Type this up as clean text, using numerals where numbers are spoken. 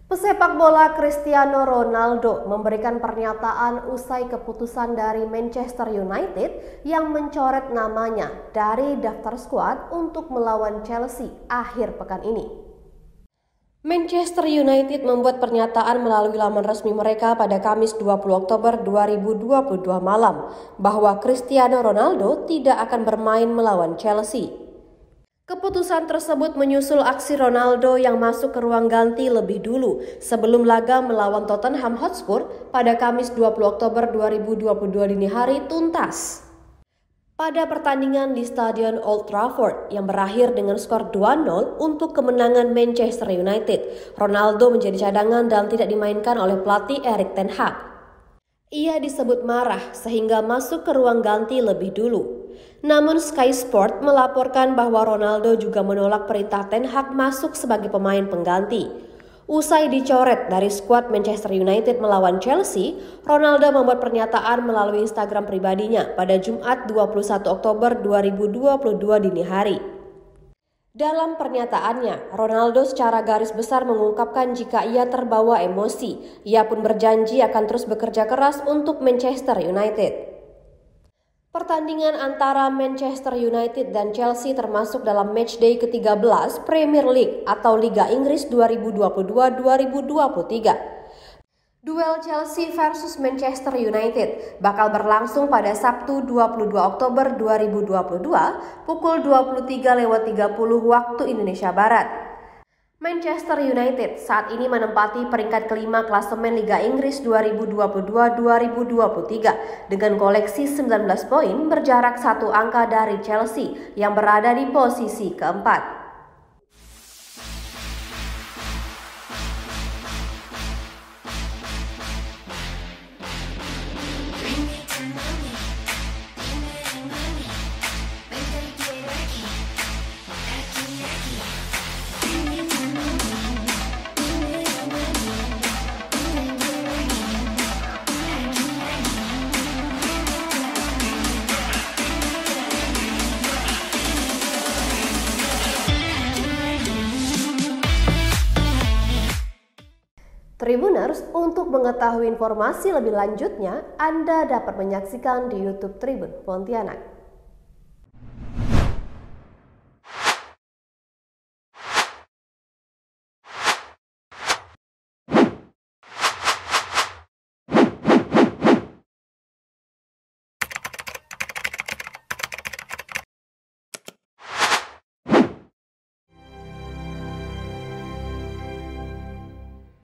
Pesepak bola Cristiano Ronaldo memberikan pernyataan usai keputusan dari Manchester United yang mencoret namanya dari daftar skuad untuk melawan Chelsea akhir pekan ini. Manchester United membuat pernyataan melalui laman resmi mereka pada Kamis 20 Oktober 2022 malam bahwa Cristiano Ronaldo tidak akan bermain melawan Chelsea. Keputusan tersebut menyusul aksi Ronaldo yang masuk ke ruang ganti lebih dulu sebelum laga melawan Tottenham Hotspur pada Kamis 20 Oktober 2022 dini hari tuntas. Pada pertandingan di Stadion Old Trafford yang berakhir dengan skor 2-0 untuk kemenangan Manchester United, Ronaldo menjadi cadangan dan tidak dimainkan oleh pelatih Erik ten Hag. Ia disebut marah sehingga masuk ke ruang ganti lebih dulu. Namun Sky Sport melaporkan bahwa Ronaldo juga menolak perintah ten Hag masuk sebagai pemain pengganti. Usai dicoret dari skuad Manchester United melawan Chelsea, Ronaldo membuat pernyataan melalui Instagram pribadinya pada Jumat 21 Oktober 2022 dini hari. Dalam pernyataannya, Ronaldo secara garis besar mengungkapkan jika ia terbawa emosi, ia pun berjanji akan terus bekerja keras untuk Manchester United. Pertandingan antara Manchester United dan Chelsea termasuk dalam matchday ke-13 Premier League atau Liga Inggris 2022-2023. Duel Chelsea versus Manchester United bakal berlangsung pada Sabtu 22 Oktober 2022 pukul 23.30 waktu Indonesia Barat. Manchester United saat ini menempati peringkat kelima klasemen Liga Inggris 2022-2023 dengan koleksi 19 poin berjarak 1 angka dari Chelsea yang berada di posisi keempat. Tribuners, untuk mengetahui informasi lebih lanjutnya, Anda dapat menyaksikan di YouTube Tribun Pontianak.